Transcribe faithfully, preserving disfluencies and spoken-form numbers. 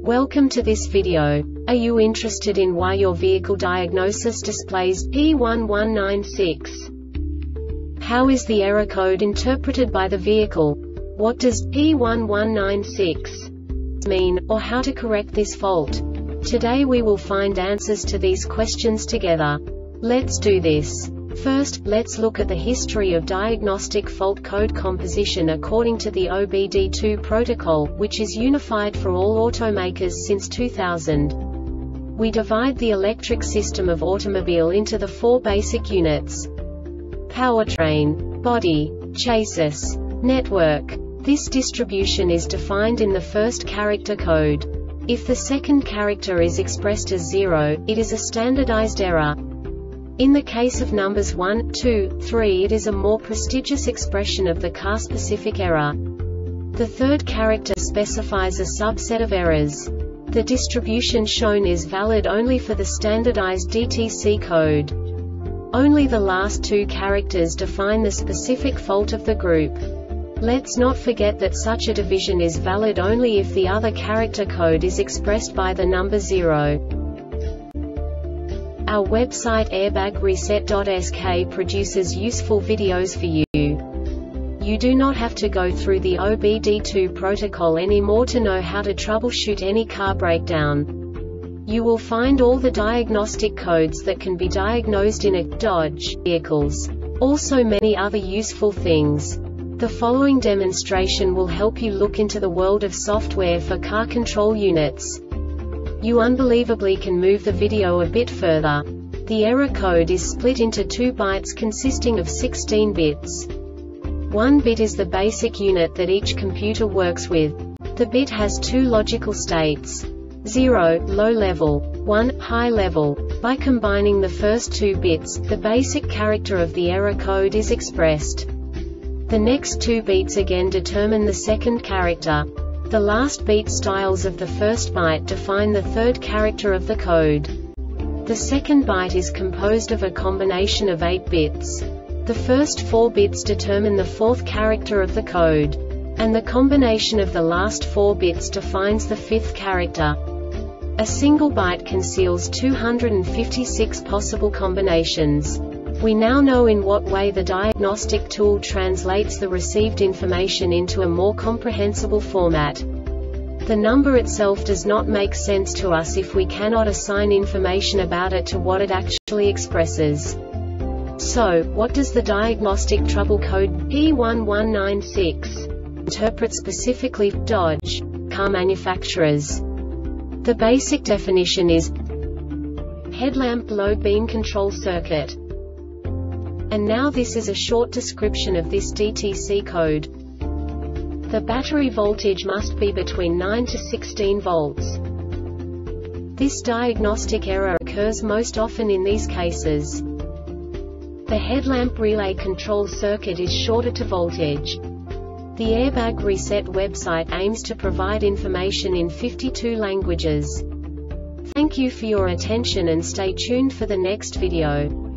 Welcome to this video. Are you interested in why your vehicle diagnosis displays P one one nine six? How is the error code interpreted by the vehicle? What does P one one nine six mean, or how to correct this fault? Today we will find answers to these questions together. Let's do this. First, let's look at the history of diagnostic fault code composition according to the O B D two protocol, which is unified for all automakers since two thousand. We divide the electric system of automobile into the four basic units: powertrain, body, chassis, network. This distribution is defined in the first character code. If the second character is expressed as zero, it is a standardized error. In the case of numbers one, two, three, it is a more prestigious expression of the car-specific error. The third character specifies a subset of errors. The distribution shown is valid only for the standardized D T C code. Only the last two characters define the specific fault of the group. Let's not forget that such a division is valid only if the other character code is expressed by the number zero. Our website airbag reset dot S K produces useful videos for you. You do not have to go through the O B D two protocol anymore to know how to troubleshoot any car breakdown. You will find all the diagnostic codes that can be diagnosed in a Dodge vehicles. Also many other useful things. The following demonstration will help you look into the world of software for car control units. You unbelievably can move the video a bit further. The error code is split into two bytes consisting of sixteen bits. One bit is the basic unit that each computer works with. The bit has two logical states: zero, low level, one, high level. By combining the first two bits, the basic character of the error code is expressed. The next two bits again determine the second character. The last beat styles of the first byte define the third character of the code. The second byte is composed of a combination of eight bits. The first four bits determine the fourth character of the code. And the combination of the last four bits defines the fifth character. A single byte conceals two hundred fifty-six possible combinations. We now know in what way the diagnostic tool translates the received information into a more comprehensible format. The number itself does not make sense to us if we cannot assign information about it to what it actually expresses. So, what does the diagnostic trouble code P one one nine six interpret specifically for Dodge car manufacturers? The basic definition is headlamp low beam control circuit. And now this is a short description of this D T C code. The battery voltage must be between nine to sixteen volts. This diagnostic error occurs most often in these cases. The headlamp relay control circuit is shorted to voltage. The Airbag Reset website aims to provide information in fifty-two languages. Thank you for your attention and stay tuned for the next video.